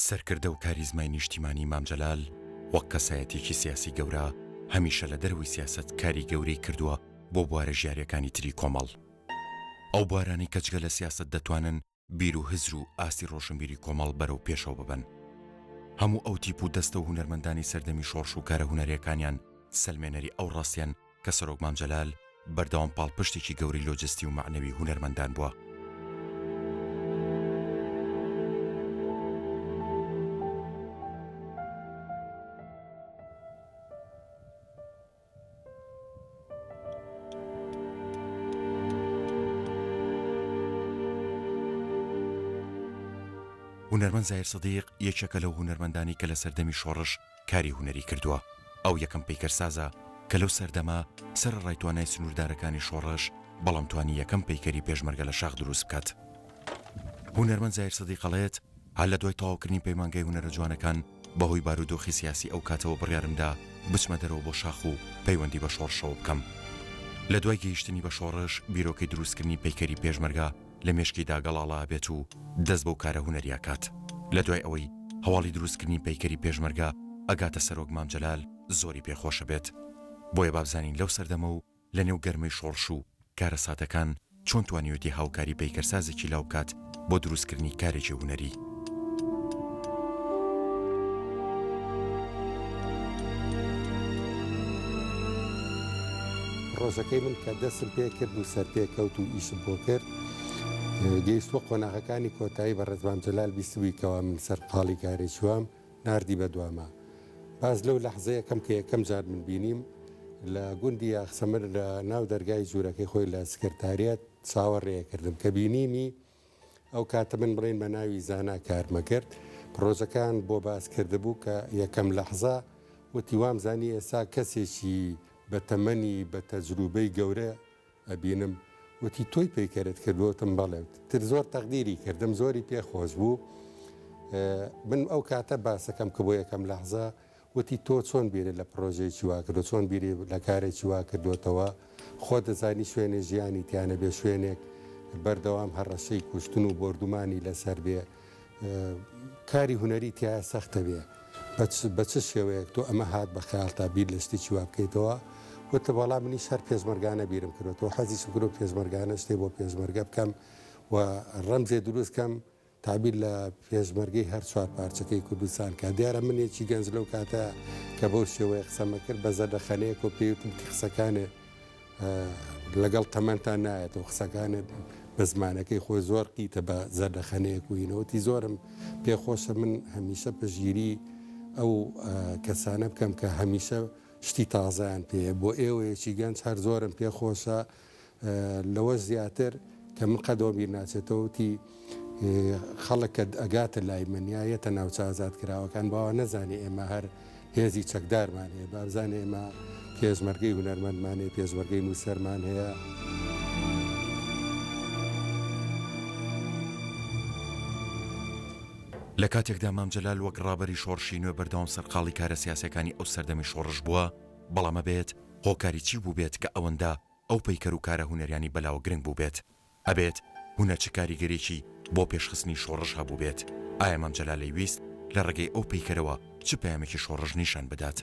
سەرکردە و کاریزمای نیشتیمانی مام جەلال وەک کەسایەتێکی سیاسی گەورە هەمیشە لە دەروی سیاست کاری گەورەی کردووە بۆ بوارە ژیاریەکانی تری کۆمەڵ. ئەو بوارانی کەچگە لە سیاست دەتوانن بیر و هزر و ئاستی ڕۆشنبیری کۆمەڵ بەرەو پێشەوە ببن. هەموو ئەو تیپ و دەستە و هونەرمەندانی سەردەمی شۆڕش و کارە هونەریەکانیان سەلمێنەری ئەو ڕاستیان کە سەرۆک مام جەلال بەردەوام پاڵپشتێکی گەوری لۆجستی و معنەوی هونەرمەندان بووە. هونەرمەند زاهیر سەدیق یەکێکە لەو هونەرمەندانی کە لە سەردەمی شۆڕش کاری هونەری کردووە. ئەو یەکەم پەیکەرسازە کە لەو سەردەما سەرڕای توانای سنووردارەکانی شۆڕش بەڵام توانی یەکەم پەیکەری پێشمەرگە لە شاخ دروست بکات. هونەرمەند زاهیر سەدیق ئەڵێت هەر لە دوای تەواوکردنی پەیمانگای هونەرە جوانەکان بەهۆی بارودۆخی سیاسی ئەو کاتەوە بڕیارمدا بچمە دەرەوە بۆ شاخ و پەیوەندی بە شۆڕشەوە بکەم. لە دوای گەیشتنی بە شۆڕش بیرۆکەی دروستکردنی پەیکەری پێشمەرگە لە مێشکیدا گەڵاڵا بێت و دەست بەو کارە هونەریە کات. لە دوای ئەوەی هەواڵی دروستکردنی پەیکەری پێشمەرگە ئەگاتە سەرۆک مام جەلال زۆری پێخۆشە بێت. بۆیە بابزانین لەو سەردەمە و لە نێو گەرمەی شۆڕش و کارە ساتەکان چۆن توانیوەتی هاوکاری پەیکەرسازێکی لاو بکات بۆ دروستکردنی کارێکی هونەری. ڕۆژەکەی من کە دەستم پێ کرد و سەر پێکەوت و ئیشم بۆ کرد گەیشتوە قۆناغەکانی کۆتایی بە ڕێز مام جەلال بیستبوویکەوە من سەر قاڵی کارێکوام ناردی بە دوامە. باز لەو لەحزەیەکەم کە یەکەم جار من بینیم لە گوندی یاخسەمر لە ناو دەرگای ژوورەکەی خۆی لە سکرتاریەت چاوەڕێیە کردم کە بینیمی ئەو کاتە من بڕین بە ناوی زانا کارمە کرد. پرۆژەکان بۆ باس کرده بوو کە یەکەم لەحزە وتی وام زانی ئێستا کەسێکی بە تەمەنی بە تەجروبەی گەورە ئەبینم. وتی تۆی پەیکەرت کردوتم بەڵێ تر زۆر تەقدیری کردم زۆری پێخۆش بوو. من ئەو کاتە باسەکەم کە بۆ یەکەم لەحزە وتی تۆ چۆن بیرە لە پرۆژەیەکی وا کردو چۆن بیری لە کارێکی وا کردوتەوە خۆ دەزانی شوێنێ ژیانی تیانە بێ شوێنێک بەردەوام هەڕەشەی کوشتن و بردومانی لەسەر بێ کاری هونەری تایە سەختە بێ بە چ شێوەیەک تۆ ئەمە هات بە خیاڵتا بیر لە شتێکی وا بکەیتەوە. وتە بەڵام منیش هەر پێشمەرگانە بیرم کردەوە حەزی سکر و پێشمەرگانە شتێ بۆ پێشمەرگە بکەم و ڕەمزێ دروستکەم تابیر لە پێشمەرگەی هەر چوار پارچەکەی کوردستان کە دیارە منێکی گەنج لەو کاتە کە بەو شێوەیە قسەمە کرد بە زەردەخەنەیەک و پێوتم قسەکانێ لەگەڵ تەمەندان نایێت و قسەکانت بە زمانەکەی خۆی زۆر قیتە بە زەردەخەنەیەک وینەوەتی زۆرم پێخۆشە من هەمیشە پژگیری ئەو کەسانە بکەم کە هەمیشە شتی تازایان پێ بۆ ئێوەیەکی گەنج هەر زۆرم پێخۆشە لەوە زیاتر کە من قەدەوە بیر ناچێتەوەتی خەڵکە ئەگاتە لای منایەتە ناوچە ئازاد کراوەکان باوە نەزانێ ئێمە هەر هێزی چەکدارمان هەیە بابزانێ ئێمە پێشمەرگەی هونەرمەندمان هەیە پێشمەرگەی نووسەرمان هەیە. لە کاتێکدا مام جەلال وەک ڕابەری شۆڕشی نوێ بەردەوام سەرقاڵی کارە سیاسەکانی ئەو سەردەمی شۆڕش بووە بەڵامە بێت هۆکاری چی بوو بێت کە ئەوەندە ئەو پەیکەر و کارە هونەریانی بەلاوە گرنگ بوو بێت ئەبێت هونە چ کاریگەرێکی بۆ پێشخستنی شۆڕش هەبوو بێت. ئایا مام جەلالی ویست لە ڕێگەی ئەو پەیکەرەوە چ پەیامێکی شۆڕش نیشان بدات؟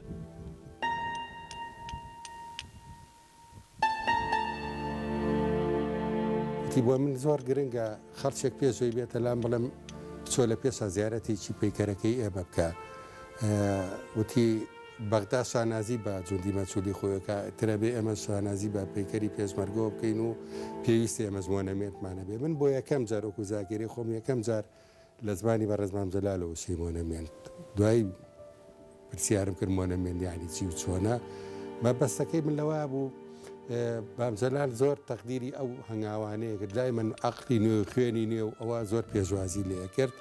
بۆ من زۆر گرنگە خەڵچێک پێشۆی بێتە لام بڵم چۆ لە پێشە زیارەتێکی پەیکەرەکەی ئێمە بکە. وتی بەغدا شانازی بە جوندی مەچولی خۆیەکە ترەبێ ئێمە شانازی بە پەیکەری پێشمەرگەوە بکەین و پێویستی ئێمە زمۆنەمێنتمانە بێ. من بۆ یەکەم جار وەکو زاگیری خۆم یەکەم جار لە زمانی بە ڕێز مام جەلالەوە شی مۆنەمێن دوای پرسیارم کرد مۆنەمێنیانی چی و چۆنە مەبەستەکەی من لەوە بوو مام جەلال زۆر تەقدیری ئەو هەنگاوانەیە کرد لای من عەقلی نوێ خوێنی نوێ و ئەوە زۆر پێشوازی لێ کرد.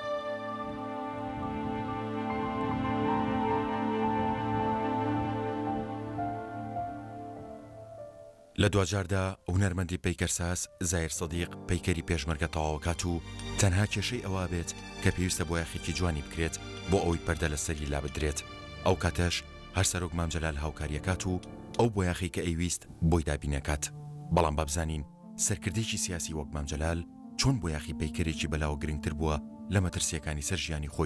لە دوجاردا هونەرمەندی پەیکەرساز زاهیر سەدیق پەیکەری پێشمەرگە تەواوکات و تەنها کێشەی ئەوە بێت کە پێویستە بۆ یاخێکی جوانی بکرێت بۆ ئەوەی پەردە لە سەری لا بدرێت. ئەو کاتەش هەر سەرۆک مام جەلال هاوکاریەکات و ئەو بۆ یاخی کە ئەیویست بۆی دابینەکات. بەڵام بابزانین سەرکردێکی سیاسی وەک مام جەلال چۆن بۆ یاخی پەیکەرێکی بەلاوە گرنگتر بووە لە مەترسیەکانی سەر ژیانی خۆی و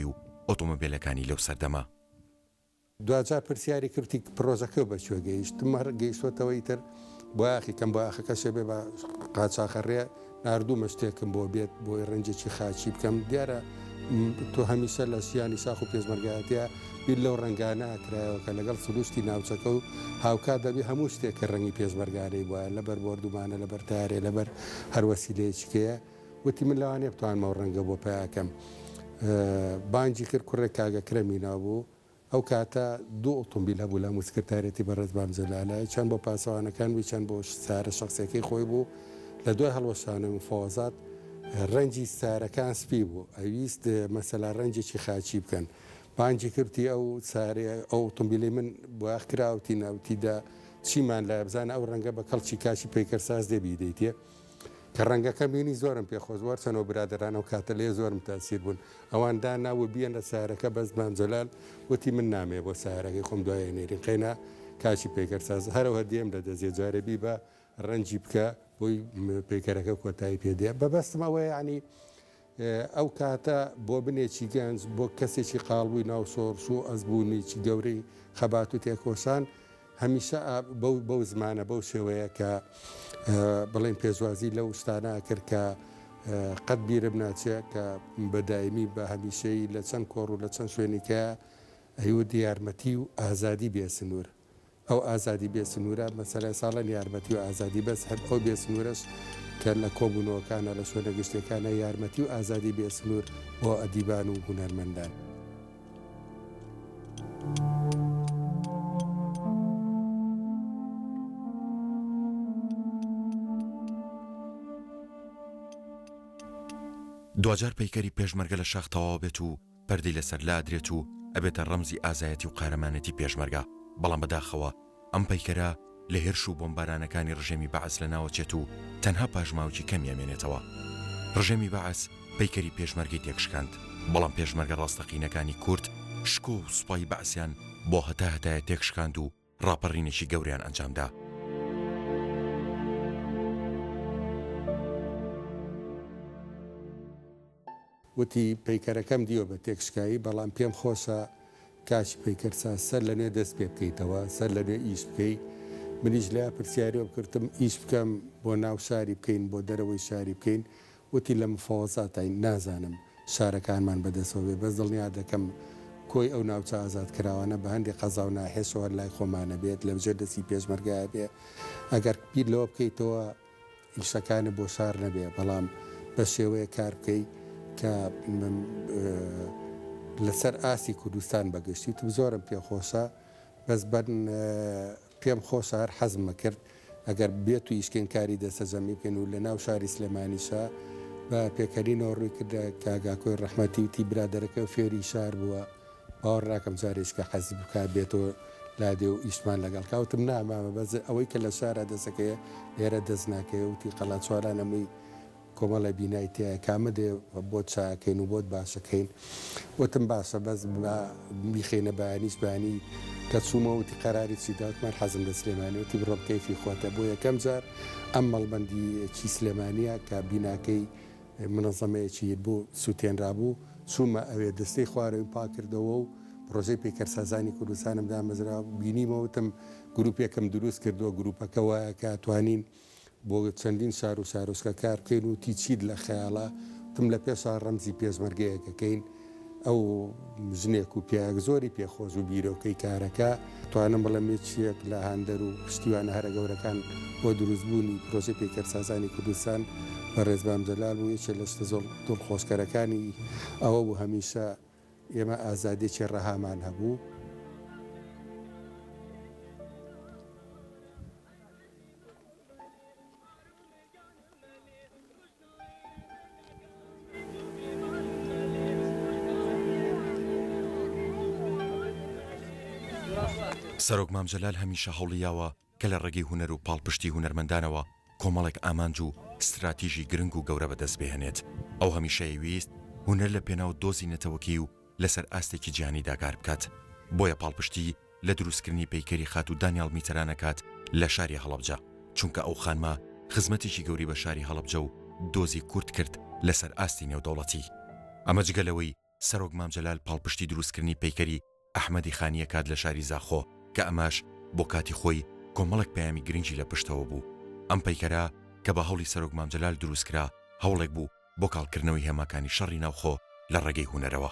ئۆتۆمۆبیلەکانی لەو سەردەما. دوجار پرسیاری کردی پرۆژەکە بەکوێ گەیشتم هەر گەیشتوەتەوەی تر بۆ یاخیکەم بۆ ئاخەکە شێ بێ بە قاچاخەڕێ نردوومە شتێکم بۆ بێت بۆی ڕەنجێکی خاچی بکەم دیارە تۆ هەمیشە لە ژیانی ساخ و پێشمەرگایەتە بیر لەو ڕنگانە کرایەوە کە لەگەڵ سروشتی ناوچەکە و هاوکات دەبی هەموو شتێک کە ڕەنگی پێشمەرگانەی وایە لەبەر بردومانە لەبەر تارێ لەبەر هەروەسیلەیەکەیە وتی من لەوانێ بتوانمەوە ڕەنگە بۆ پیاکەم بانجی کرد کوڕێک کاگە کرەمی نابوو ئەو کاتە دوو ئۆتۆمبیل هەبوو لە موسکرتارەتی بەڕێزبام جەلالای چەند بۆ پاسەوانەکان وی چەند بۆ سارە شخصەکەی خۆی بوو لە دوای هەڵوەشانە مفۆزات ڕەنجی سارەکان سپی بوو ئەویست مەسەلا ڕەنجێکی خاچی بکەن بانجی کردی ئەو سارێ ئەو ئۆتۆمبیلی من بۆ ئاخراوتی ناوتیدا چیمان لە بزانە ئەو ڕەنگە بە کەڵکی کاشی پەیکەرساز دەبی دەیتێ کە ڕەنگەکە بینی زۆرم پێخۆشوار چەنەوە برادران و کاتە لێ زۆرم تاسیر بوون ئەواندا ناوە بیان لە سارەکە بەس مامجلال وتی من نامێ بۆ سارەکەی خۆم دوایە نێرین قەینا کاشی پێکەرساز هەرەوە دێم لە دەزیێ جارەبی بە ڕەنجی بکە بۆی پێکەرەکە کۆتایی پێدێ بەبەستمەوەی ینی ئەو کاتە بۆ بنێکی گەنج بۆ کەسێکی قاڵبووی ناو سۆرس و ئەزبوونیی گەورەی خەبات و تێکۆشان هەمیشە بەو زمانە بەو شێوەیە کە بڵێن پێشوازی لەو شتانە کرد کە قەت بیرم ناچێت کە بەدایمی بە هەمیشەی لە چەند کۆڕ و لە چەند شوێنێکە ئەیوە یارمەتی و ئازادی بێسنوور ئەو ئازادی بێسنوورە مەسەلای ساڵەن یارمەتی و ئازادی بەس هەر ئەو بێسنوورش کە لە کۆبوونەوەکانە لە شوێنە گشتەکانە یارمەتی و ئازادی بێسنوور بۆ ئەدیبان و هونەرمەندان. دوجار پەیکەری پێشمەرگە لە شاختەوە بێت و پەردەی لەسەر لادرێت و ئەبێتە ڕەمزی ئازایەتی و قارەمانەتی پێشمەرگە بەڵام بەداخەوە ئەم پەیکەرە لە هێرش و بۆمبارانەکانی ڕژێمی بەعەس لە ناوەچێت و تەنها پاژماوکی کەمی ئەمێنێتەوە. ڕژێمی بەعەس پەیکەری پێشمەرگی تێکشکاند بەڵام پێشمەرگە ڕاستەقینەکانی کورد شکۆ و سوپای بەعسیان بۆ هەتایە تێکشکاند و ڕاپەڕینێکی گەوریان ئەنجامدا. وتی پەیکەرەکەم دیوە بە تێکشکایی بەڵام پێم خۆشە کاچی پەیکەرسا سەر لەنێ دەست پێ بکەیتەوە سەر لەنێ ئیش بکەیت منیش لە پرسیاریەوە بکردم ئیش بکەم بۆ ناو شاری بکەین بۆ دەرەوەی شاری بکەین وتی لە مفۆزاتای نازانم شارەکانمان بەدەستەوە بێ بەس دڵنیا دەکەم کۆی ئەو ناوچە ئازاد کراوانە بە هەندێک قەزا و ناحێشەوە لای خۆمانە بێت لە بژێر دەستی پێشمەرگایە بێ ئەگەر بیر لەوە بکەیتەوە ئیشەکانە بۆ شار نەبێ بەڵام بە شێوەیە کار بکەیت کە لەسەر ئاسی کوردستان بەگەشتی و زۆرم پێخۆشە بەس پێم خۆشە هەر حەزمە کرد ئەگەر بێت و ئیشکێنکاری دەسەجەمی بکەین و لە ناو شاری سلێمانیشە بە پێکەرینەوە ڕووی کردە کاگاکۆی ڕەحمەتی وتی برادەرەکە و فێری شار بووە باوەڕ ڕاکەم جارێشکە حەزی بکە بێتەوە لادێ و ئیشمان لەگەڵ کاوتم نامامە بەز ئەوەی کە لە شارە دەسەکەیە لێرە دەست ناکەی وتی قەڵات چواران ئەمەی کۆمەڵە بینای تایە کامەدێ بۆ چاکەین و بۆت باشەکەین وتم باشە بەس میخێنە بەیانیش بانی کە چوومەوتی قەراری چیداوتمان حەزم لە سلێمانیوتی بڕۆ کەیفی خۆتە بۆ یەکەم جار ئەم مەڵبەندی سلێمانیە کە بیناکەی منەظەمەیەکی بوو سووتێنرابوو چوومە ئەوێ دەستەی خوارەوەی پاکردەوە و پرۆژەی پێکەرسازانی کوردستانم دامەزرا بینیمەوتم گروپێکم دروست کردووە گروپەکە وایە کە توانین بۆ چەندین شار و شارۆچکە کار بکەین و تیچید لە خەیاڵە تم لە پێشا ڕەمزی پێشمەرگەیەکەکەین ئەو ژنێک و پیاک زۆری پێخۆش و بیرۆکەی کارەکە توانم بڵەمێکیەک لە هەندەر و پشتیوانە هەرە گەورەکان بۆ دروستبوونی پرۆژەی پێکەرسازانی کوردستان بە ڕێزبام جەلال و یەکێک لە شتە زۆر دڵخۆشکەرەکانی ئەوە بوو هەمیشە ئێمە ئازادێکی ڕەهامان هەبوو. سەرۆک مامجەلال هەمیشە هەوڵیاوە کە لە ڕێگەی هونەر و پاڵپشتی هونەرمەندانەوە کۆمەڵێک ئامانج و استراتیژی گرنگ و گەورە بەدەست بهێنێت ئەو هەمیشە ویست هونەر لە پێناو دۆزی نەتەوەکی و لەسەر ئاستێکی جیهانی داگار بکات بۆیە پاڵپشتی لە دروستکردنی پەیکەری خات و دانیال میتەرانەکات لە شاری هەڵەبجە چونکە ئەو خانمە خزمەتێکی گەوری بە شاری هەڵەبجە و دۆزی کورت کرد لەسەر ئاستی نێودەوڵەتی ئەمە جگەلەوەی سەرۆک مامجەلال پاڵپشتی دروستکردنی پەیکەری ئەحمەدی خانیە کات لە شاری زاخۆ کە ئەماش بۆ کاتی خۆی کۆمەڵێک پەیامی گرنگی لە پشتەوە بوو. ئەم پەیکەرە کە بە هەوڵی سەرۆک مامجەلال دروستکرا هەوڵێک بوو بۆ کاڵکردنەوەی هێماکانی شەڕی ناوخۆ لە ڕێگەی هونەرەوە.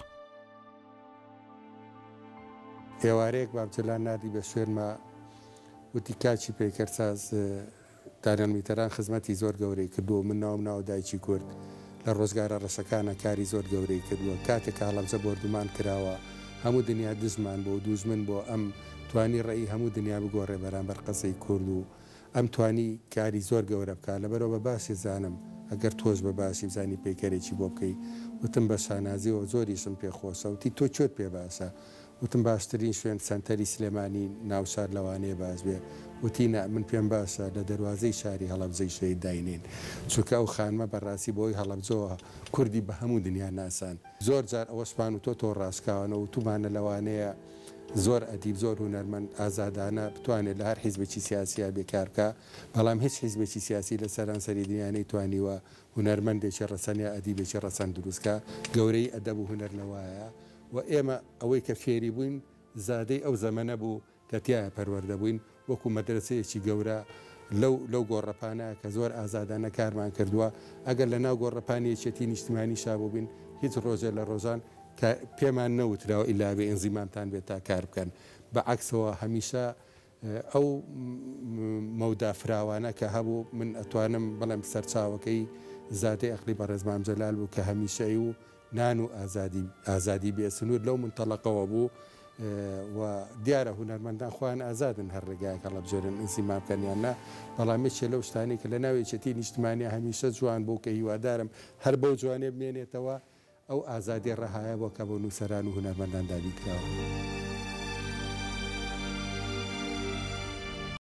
ئێوارەیەک مامجەلال نردی بە شوێنمە وتی کاچی پەیکەرساز دانیال میتەران خزمەتی زۆر گەورەی کردووە، من ناو دایکی کورد لە ڕۆژگارە ڕەشەکانە کاری زۆر گەورەی کردووە. کاتێک هەڵەبجە بردومان کراوە هەموو دنیا دژمان بۆ دوژمن بۆ ئەم توانی ڕێی هەموو دنیا بگۆڕێ بەرامبەر قسەی کورد و ئەم توانی کاری زۆر گەورە بکات. لەبەرەوە بە باسی زانم ئەگەر تۆش بە باسی بزانی پەیکەرێکی بۆ بکەی. وتم بە شانازیەوە زۆریشم پێخۆشە. وتی تۆ چۆت پێ باشە؟ وتم باشترین شوێن سەنتەری سلێمانی ناوشار لەوانەیە باش بێ. وتینە من پێم باشە لە دەواازەی شاری هەڵەبجەی شوێی داینێن، چونکە ئەو خانمە بەڕاستی بۆی هەڵەبجەوە کوردی بە هەموو دنیا ناسان. زۆر جار ئەوەشمان و تۆ ڕاستکاوانە و تومانە لەوانەیە زۆر ئەدیب زۆر هونەرمەند ئازادانە بتوانێت لە هەر حیزبێکی سیاسیا بێکارکە، بەڵام هیچ حیزبێکی سیاسی لە سەرانسەری دنیانەی توانیوە هونەرمەندێکی ڕەسەنیا ئەدیبێکی ڕەسەن دروستکە. گەورەی ئەدەب و هونەر لەوایە و ئێمە ئەوەی کە فێری بووین زادەی ئەو زەمەنە بوو کە تایە پەروەردە بووین وەکو مەدرسەیەکی گەورە لەو گۆڕەپانە کە زۆر ئازادانە کارمان کردووە. ئەگەر لە ناو گۆڕەپانیەکێتی نیشتیمانی شابوو بین هیچ ڕۆژێ لە ڕۆژان پێمان نەوتراوە ئیلاوێ ئەنزیمانتان بێت تا کار بکەن. بەعکسەوە هەمیشە ئەو مەودا فراوانە کە هەبوو من ئەتوانم بەڵام سەرچاوەکەی زادەی ئەقلی بەڕێز مامجەلال بوو کە هەمیشەی و نان و ئازادی بێسنوور لەو منتەڵەقەوە بوو و دیارە هونەرمەندان خوان ئازادن هەر ڕێگایەکە لە بژێرن ئینسیمان بکەنیاننا، بەڵامێکێ لەو شتانی کە لە ناوێچەتی نیشتمانی هەمیشە جوان بوو کە هیوادارم هەر بەو جوانێ بمێنێتەوە ئەو ئازادی ڕەهایە بۆ کە بۆ نووسەران و هونەرمەندان دابی کراوە.